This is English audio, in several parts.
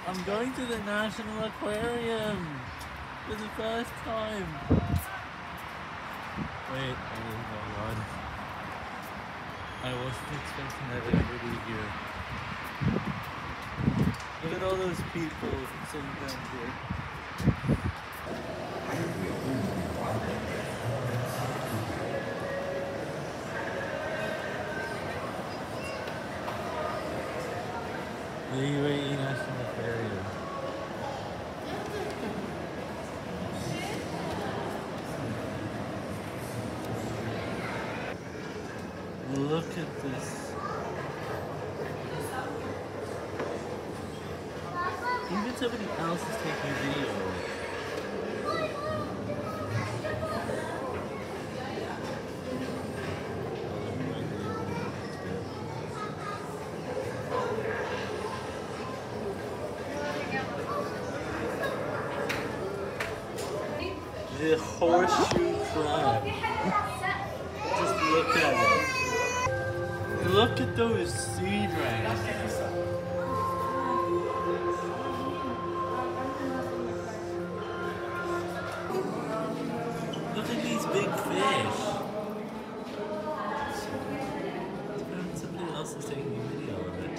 I'm going to the National Aquarium for the first time. Wait, oh my god. I wasn't expecting that everybody here. Look at all those people sitting down here. The UAE National Aquarium. Look at this. Even somebody else is taking a video of it. The horseshoe crab. Just look at it. Look at those sea dragons. Look at these big fish. Somebody else is taking a video of it.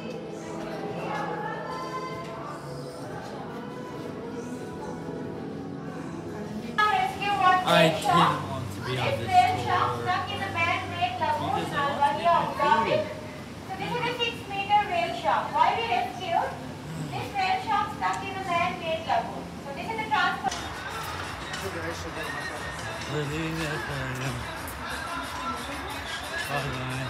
I didn't want to be on this tour because I want to make my food. So this is a 6-meter whale shark. Why we rescued? This whale shark stuck in a man-made lagoon. So this is the transport. Living in the aquarium. Bye bye.